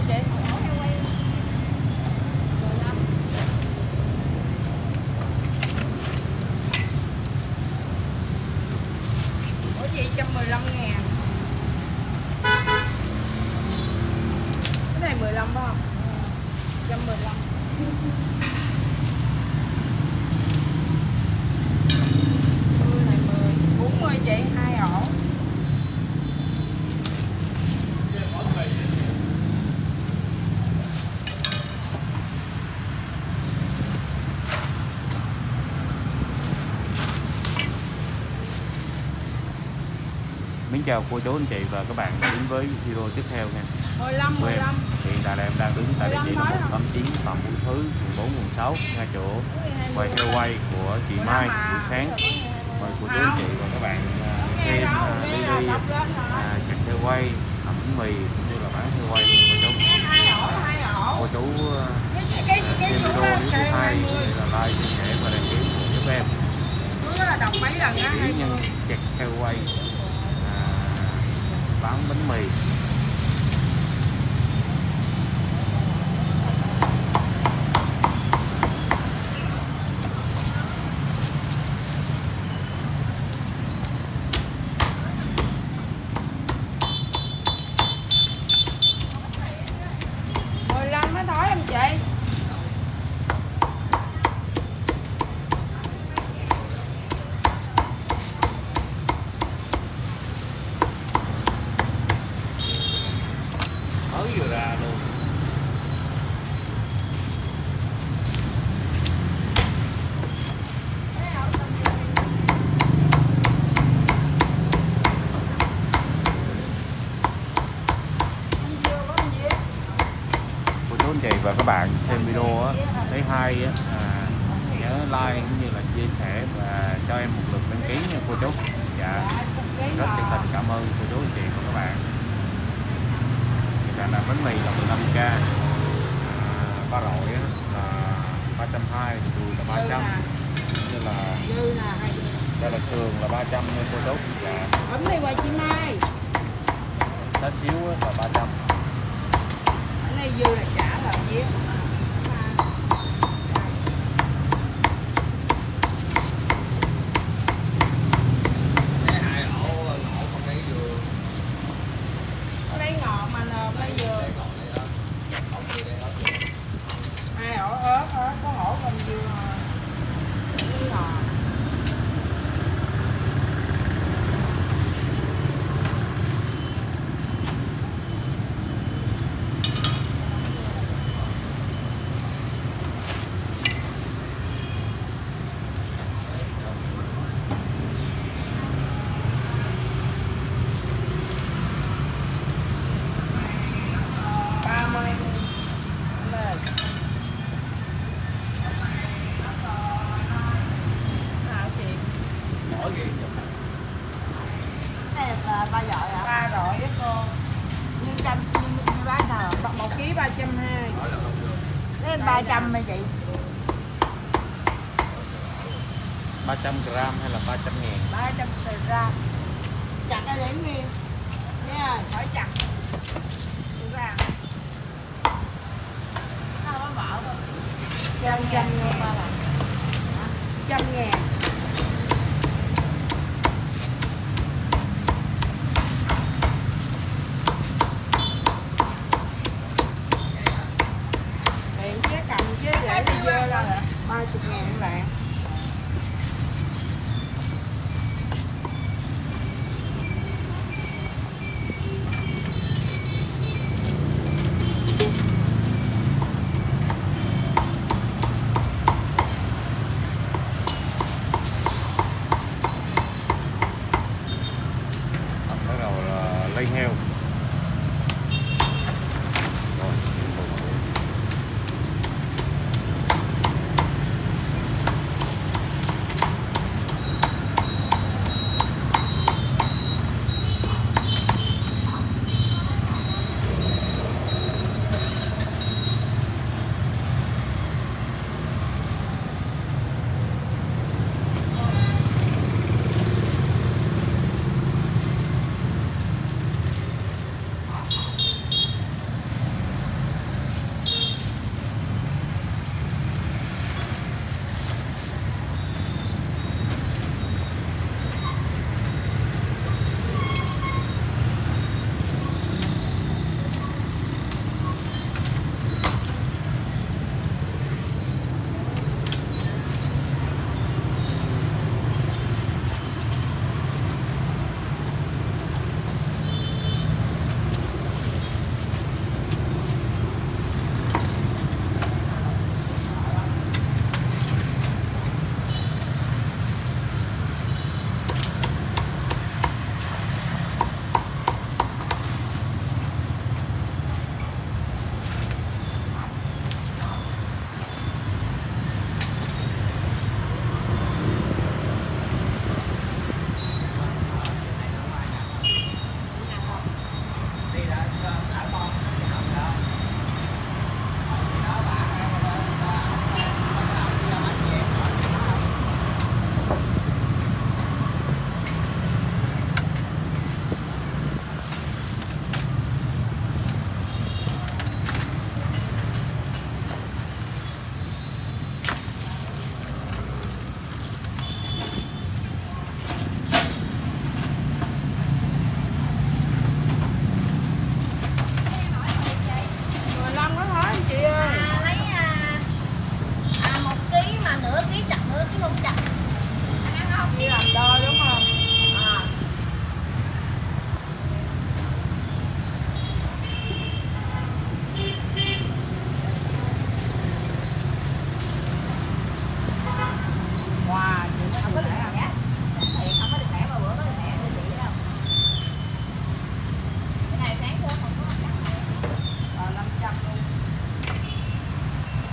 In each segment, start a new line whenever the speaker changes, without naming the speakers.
chị? Ủa chị 115.000. Cái này 15 phải không? 115. Này 10, 40 chị, 2 ổ.
Mến chào cô chú anh chị và các bạn đến với video tiếp theo nha.
15.
Hiện tại là em đang đứng tại địa chỉ là 189 Phạm Vũ Thứ, 14 quận 6, ngay chỗ quầy theo quay của chị Mai buổi sáng. Mời cô chú anh chị và các bạn xem đi chặt theo quay, hầm bánh mì cũng như là bán theo quay cô chú. Cô chú xem video nếu thấy hay là like, chia sẻ và đăng ký giúp em. Kỹ nhân chặt theo quay bán bánh mì. Vừa ra luôn. Cô chú anh chị và các bạn xem video á, thấy hay á, nhớ like cũng như là chia sẻ và cho em một lượt đăng ký nha cô chú. Dạ, rất chân thành cảm ơn cô chú anh chị và các bạn. Là bánh mì là 15k, ba rọi là 320, đùi là 300, như là đây là sườn là 300 nha cô chú. Dạ.
Bấm đi qua chị Mai.
Lá xíu là 300.
Ở đây dư là trả là nhiêu?
Ba rọi ạ.
Ba rọi á cô.
Như trăm như bán nào?
1 kg 320.
Lên 300 hả chị?
300g hay là 300.000?
300 gram. Chặt ra để nguyên nha, khỏi chặt ra.
Sao có vợ không?
100.000. 100.000. Tiền chế cầm chế để đi vô là 30.000 các bạn.
Bắt đầu là lấy heo. Rồi,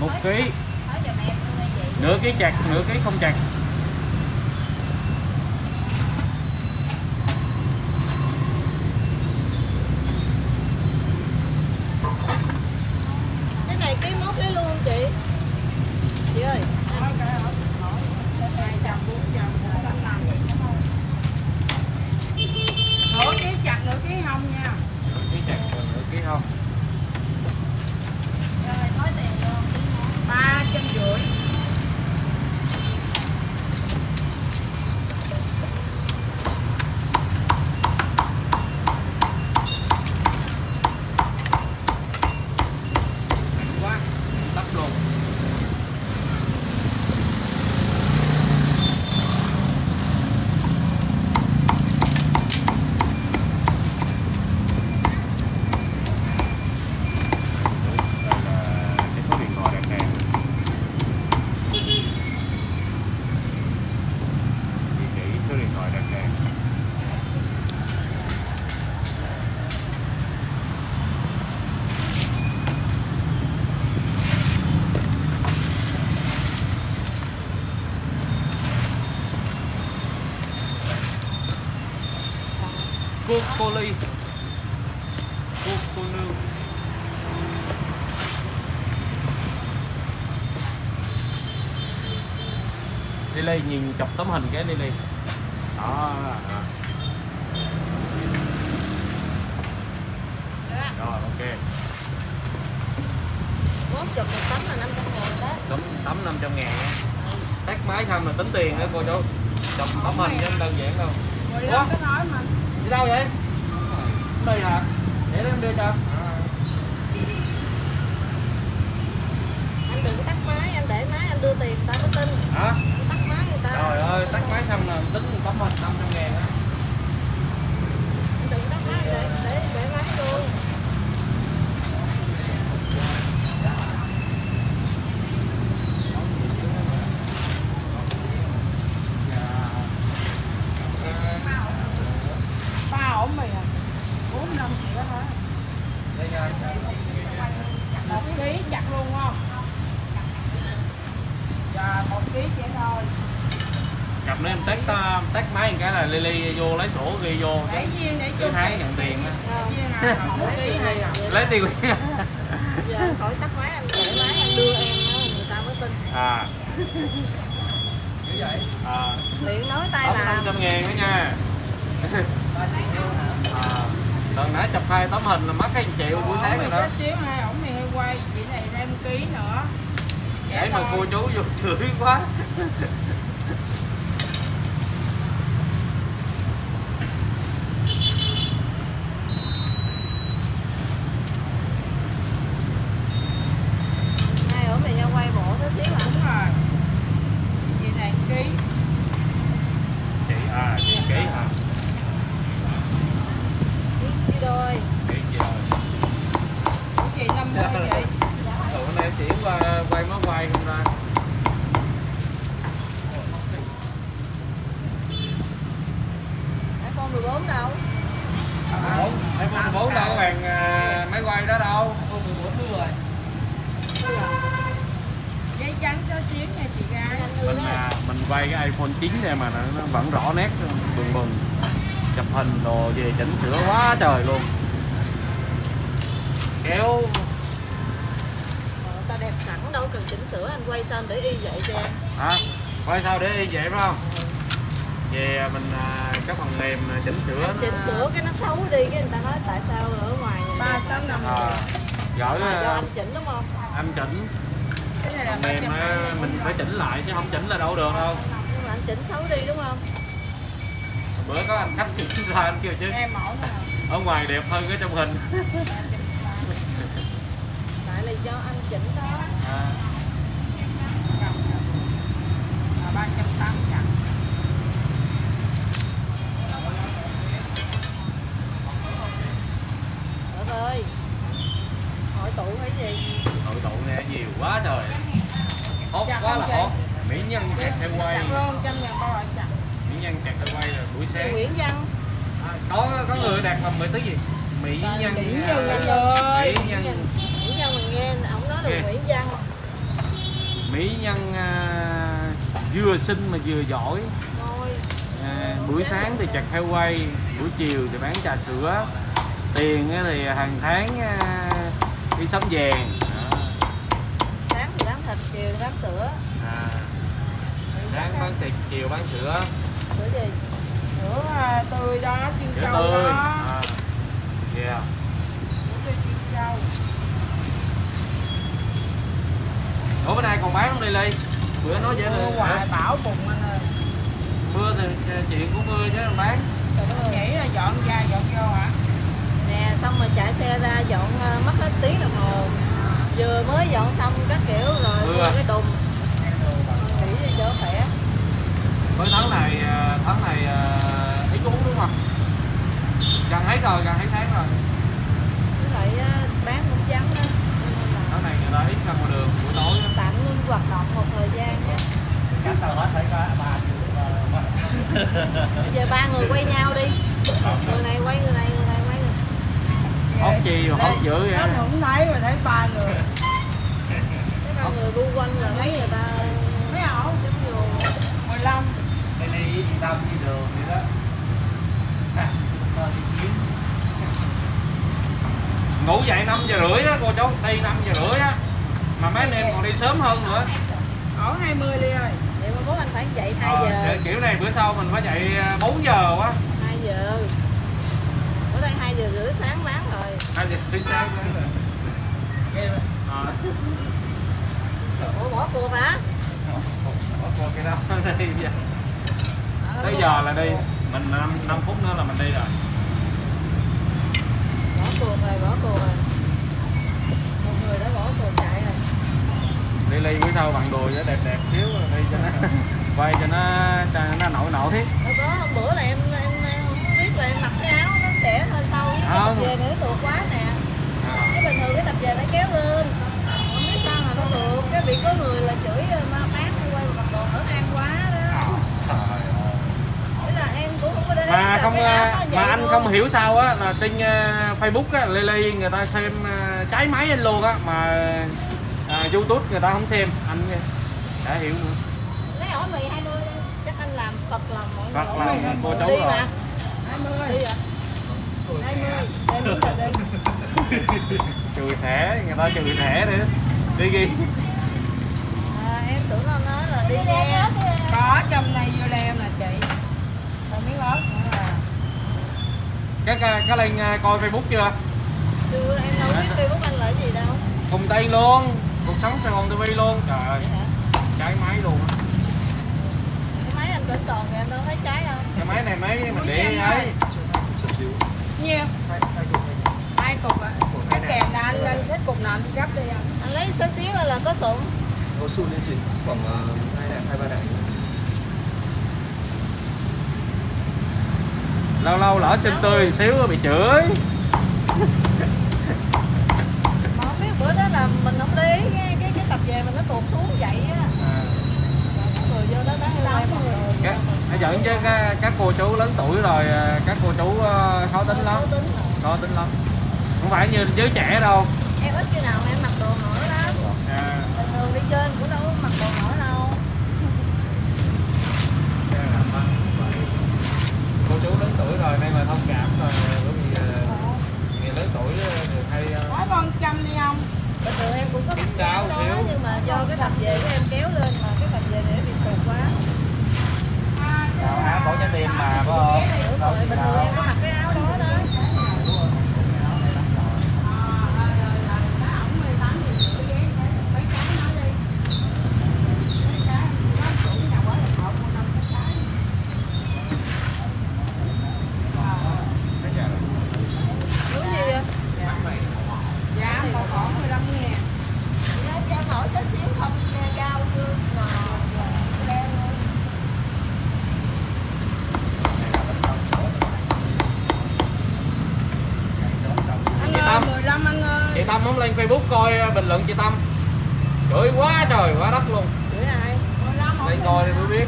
1 ký. Nửa ký chặt, nửa ký không chặt.
Cái này ký mốt lấy luôn chị. Chị ơi.
Nửa ký chặt nửa ký không nha.
Nửa ký chặt, nửa ký không.
Rồi nói tiền luôn.
350.
Quá, tắt luôn. Cô ly, cô nương. Lily nhìn chụp tấm hình cái Lily. Đó. Rồi ok.
40 một tấm là 500.000 đó.
Tấm 500.000 á. Tắt máy không là tính tiền đó cô chú. Chụp tấm hình chứ không đơn giản đâu.
Ủa? Cái nói mà.
Đi đâu vậy? Đây hả? Để em đưa cho.
Anh đừng tắt máy, anh để máy anh đưa tiền người ta mới tin.
Hả?
Anh tắt máy người ta.
Trời ơi, tắt máy xong là tính tấm hình 500.000 á.
Anh đừng tắt máy để máy luôn.
Ba ổn mày à. 4-5 triệu đó thôi.
Đây nha.
1 ký chặt luôn không? Dạ 1 ký chỉ thôi.
Cặp nữa em tắt máy một cái là Lily vô lấy sổ ghi vô.
Để duyên để
Cứ Thái nhận tiền á.
duyên à, 1 ký hay à.
Lấy tiền.
Giờ khỏi tắt máy anh để máy anh đưa em đó người ta mới tin.
À. Như vậy. À.
Tiện nói tay
Tấm
làm.
500.000 nữa nha. Lần nãy chụp 2 tấm hình là mất cái 1 triệu buổi sáng rồi đó.
Xíu ha, ổng mày hơi quay, chị này thêm ký nữa.
Để mà cô chú vô chửi quá.
Hai ở mày nhau quay bộ tí xíu hả?
Đúng rồi. Chị này ký.
Chị ký hả?
Đi đôi.
Ký chị ơi.
Của chị 50 vậy.
Hôm nay em chuyển qua quay mới quay không ra.
iPhone 14 đâu?
iPhone 14 đâu các bạn, máy quay đó đâu. iPhone 14 đưa rồi.
Giấy trắng cho xíu nha chị gái.
Mình quay cái iPhone 9 này mà nó vẫn rõ nét bừng bừng. Chụp hình đồ về chỉnh sửa quá trời luôn. Kéo
Người ta đẹp sẵn đâu cần chỉnh sửa, anh quay sao để y vậy cho em.
hả? Quay sao để y vậy phải không? Về mình cái phần mềm chỉnh sửa
Anh chỉnh sửa cái nó xấu đi cái người ta nói tại sao ở ngoài
365
gửi
do anh chỉnh đúng không?
anh chỉnh
Cái này là
mềm mình phải chỉnh lại chứ không chỉnh là đâu được đâu.
Nhưng mà anh chỉnh xấu đi đúng không?
Bữa có anh khách chỉnh ra anh kêu chứ
em mẫu nè.
ở ngoài đẹp hơn cái trong hình.
Tại là do anh chỉnh đó.
À.
380 chặt.
Trời ơi, hội tụ hay gì?
Hội tụ nghe nhiều quá trời. Hot quá là hot. Mỹ nhân chặt theo quay.
Chặt luôn, 100.000 bao lại chặt.
Mỹ nhân chặt theo quay rồi buổi sáng.
Nguyễn Văn.
Có người đặt làm cái gì? Mỹ nhân.
Mỹ nhân ơi.
Mỹ nhân.
Nguyễn Văn mình nghe, ổng nói được
Okay.
Nguyễn Văn.
mỹ nhân vừa xinh mà vừa giỏi. Buổi sáng thì chặt heo quay, buổi chiều thì bán trà sữa, tiền thì hàng tháng đi sắm vàng.
Sáng thì bán thịt, chiều thì bán sữa.
Sáng bán thịt, chiều bán sữa.
Sữa gì?
Sữa tươi đó, chiên
Sữa
trâu
tươi.
đó.
Yeah.
Sữa tươi chiên trâu.
Ủa bữa nay còn bán không đây Ly? Bữa nói dễ
Mưa hoài bão bùng anh ơi.
Mưa thì chuyện của mưa chứ không bán.
Nghĩ là dọn ra dọn vô hả?
Nè, xong rồi chạy xe ra dọn mất hết tiếng đồng hồ. Vừa mới dọn xong các kiểu rồi mưa cái đùng. Nghỉ đi cho khỏe.
Với tháng này ít uống đúng không? Gần hết rồi, gần hết tháng rồi.
Với lại bán cũng vắng đó.
Tháng này người ta ít ra ngoài đường buổi tối.
Tạm ngưng hoạt động một thời gian nhé.
Cắt tàu hết phải có 3
Bây giờ 3 người quay nhau đi. Người này quay người này, người này quay người này.
Hốt chi rồi hốt dữ vậy.
Anh không thấy mà thấy 3 người.
Cái 3 người bu quanh là thấy người ta
Mấy ổ?
giống như
15.
đây đi tâm đi đường vậy đó.
Ngủ dậy 5:30 á cô chú, đi 5:30 á. Mà mấy anh em còn đi sớm hơn nữa.
Ổ 20 đi ơi.
vậy mà bố anh phải dậy 2 giờ.
Kiểu này bữa sau mình phải dậy 4 giờ quá.
2 giờ. Ở đây 2 giờ rưỡi sáng bán rồi.
2 giờ đi sáng rồi.
Ủa bỏ cuộc hả?
Qua cái đó đi giờ. Tới giờ là đi, mình 5 phút nữa là mình đi rồi.
Bỏ cuộc rồi, bỏ cuộc rồi. Một người đã bỏ cuộc chạy rồi.
Đi Ly bữa sau bằng đùi cho đẹp đẹp xíu rồi đi cho nó quay cho nó nổi thiết.
Đâu có hôm bữa là em biết là em mặc cái áo nó trẻ hơi sâu với cái tập về này nó tuột quá nè. Cái bình thường cái tập về nó kéo lên. Không biết sao mà nó tuột, cái bị có người là chửi ma bán quay mặc đồ hở hang quá đó. Thế là em cũng không có để ý
Mà
là
không
cái áo nó vậy
mà anh
luôn.
không hiểu sao á là trên Facebook á Ly người ta xem trái máy anh luôn á mà YouTube người ta không xem anh đã hiểu nữa.
Lấy ổ mì 20 đi. Chắc anh làm phật lòng mọi người.
Phật lòng cô chú
đi
rồi.
mà.
20.
Đi à?
20. Đây đúng là đi.
Chùi thẻ, người ta chùi thẻ nữa. Đi ghi.
Em tưởng nó nói là đi nghe.
Có trong này vô lem nè chị. Còn miếng ớt nữa là.
Cái Linh coi Facebook chưa?
Chưa, em đâu biết Facebook anh là cái gì đâu.
Cùng tay luôn, cuộc sống Sài Gòn TV luôn. Trời ơi,
Vậy hả?
trái máy luôn á.
Cái máy anh tỉnh còn thì em đâu thấy trái đâu.
Cái máy này máy mình để ấy.
Nhiêu? 2 cục ạ. Cái kèm là anh lên hết cục nào anh gấp đi anh.
Anh lấy xíu xíu là có sụn.
Có sụn lên chị khoảng 2-3 đại.
Lâu lâu lỡ xem tươi xíu bị chửi.
Mà không biết bữa đó là mình không để ý cái tập về mình nó tuột xuống vậy á. Rồi người vô đó bán heo quay một người.
Nó giận chứ các cô chú lớn tuổi rồi, các cô chú khó tính lắm. Khó tính lắm. Không phải như giới trẻ đâu.
Em ít khi nào mà em mặc đồ nổi lắm. Bình thường đi chơi cũng đâu có mặc đồ nổi đâu.
Cô chú lớn tuổi rồi nên là thông cảm rồi, bởi vì người lớn tuổi thì hay
Có con chăm đi không?
Bình thường em cũng có mặc
Kiếm
cái áo
cao
đó
xíu.
nhưng mà do cái tập về của em kéo lên mà cái tập về này nó bị tuột quá.
Áo có trái tim mà có không?
Đúng rồi, bình thường em có mặc cái áo đó đó. Đúng gì vậy?
Dạ, một ổ 15.000.
Cho em hỏi chút xíu không cao chưa mà đen luôn.
Anh
Chị
ơi,
Tâm.
15 anh ơi.
chị Tâm không lên Facebook coi bình luận chị Tâm chửi quá trời quá đất luôn.
Chửi ai?
15 ổ.
Lên coi thì mới biết.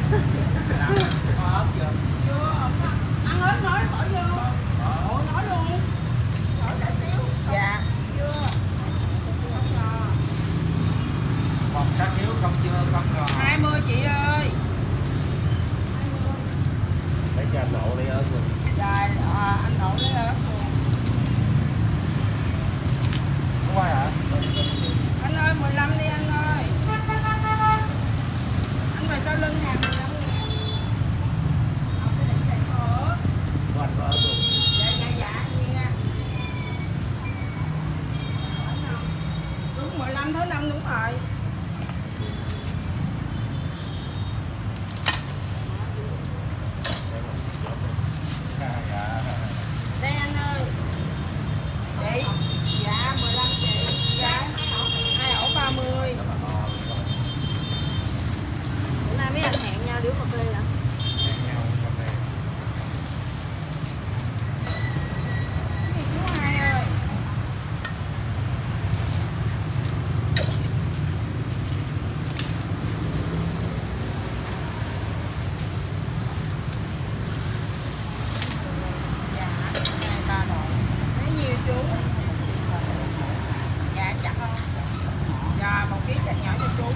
Ăn hết nói khỏi vô. Ủa nói luôn.
Hỏi chút xíu.
Dạ.
Chưa.
Một xá xíu không dưa không ngò.
20 chị ơi.
Lấy cho anh nổ lấy ớt luôn.
Dạ anh nổ lấy ớt luôn.
Không ai hả?
Anh ơi 15 đi anh ơi. Anh về sau lưng hàng 15 ngàn.
Của anh có ớt luôn.
Dạ nha. Đúng 15 thứ 5 đúng rồi. Đây anh ơi. Chị. Dạ 15 chị. Dạ 2 ổ 30.
Bữa nay mấy anh hẹn nhau đi uống cà phê hả?
Chú Hai ơi. Dạ 2-3 đồ. Mấy nhiêu chú? Dạ chặt không? Dạ 1 ký chặt nhỏ cho chú.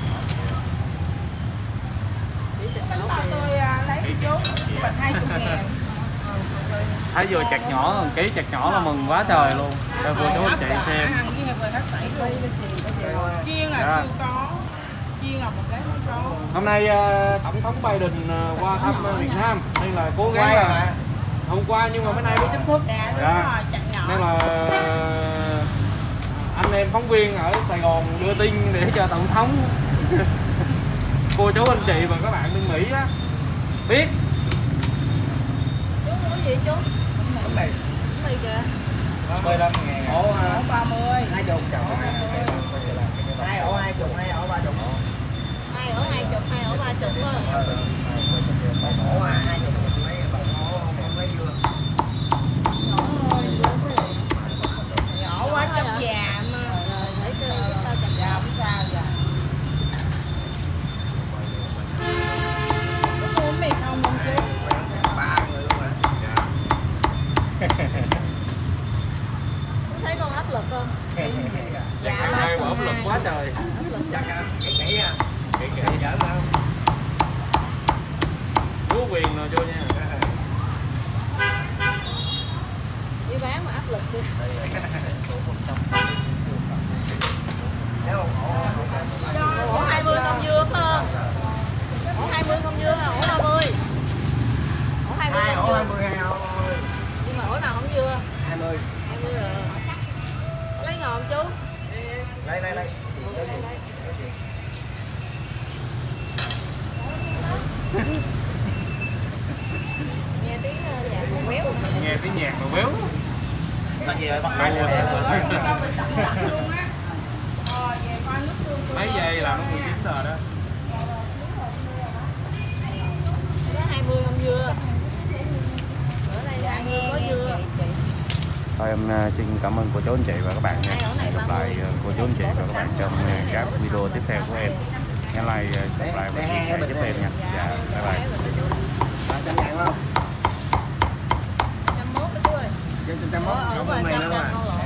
Bánh bao tôi lấy cho chú. Bịch 20.000.
Thấy vừa chặt nhỏ, ký chặt nhỏ là mừng quá trời luôn. Cho cô chú anh chị xem.
Ăn với vừa hết sảy luôn. Chiên là chưa có. Chiên là một cái mới có.
Hôm nay tổng thống Biden qua thăm Việt Nam nên là cố gắng là hôm qua nhưng mà bữa nay mới chính thức.
Dạ đúng rồi, chặt nhỏ.
Nên là anh em phóng viên ở Sài Gòn đưa tin để cho tổng thống cô chú anh chị và các bạn bên Mỹ á biết.
Chú mua gì chú?
Bánh mì.
Bánh mì kìa.
15.000.
Ổ 30.
20. 2 ổ 20, 2 ổ 30.
2 ổ 20, 2 ổ 30 quá.
Ổ 20 mấy không lấy dưa.
Nhỏ quá chấp già mà.
Rồi để cho tao chặt
Dạ không sao dạ. Có mua mì không không chú?
3 người luôn hả?
Chú thấy con áp lực không?
Dạ
Hai áp lực quá trời.
Áp lực.
Chắc kỹ nha. Kỹ giỡn không?
Chú quyền rồi cho nha.
Đi bán mà áp lực đi. Ổ 20 không dưa phải không? Ổ 20 không dưa hả? Ổ 30. Ổ 20
2
không
ổ
dưa.
20 ổ.
Nhưng mà ổ nào không dưa?
20.
20 rồi. Lấy ngò không chú?
Lấy.
Đây. Nghe tiếng nhạc con béo.
Nghe tiếng nhạc mà béo.
Có gì rồi bắt
Mấy
đầu.
Luôn á. Về coi nước tương.
mấy giây là nó 19 giờ đó.
Có 20 không dưa. Bữa nay 20 có dưa.
Thôi em xin cảm ơn cô chú anh chị và các bạn nha. Hẹn gặp lại cô chú anh chị và các bạn trong các video tiếp theo của em. Nhớ like, subscribe và chia sẻ giúp em nha. Dạ, bye bye.
101 đó chú ơi.
Trên 101
Ở
không
ngoài
mì
100
nữa mà.
con lỗ.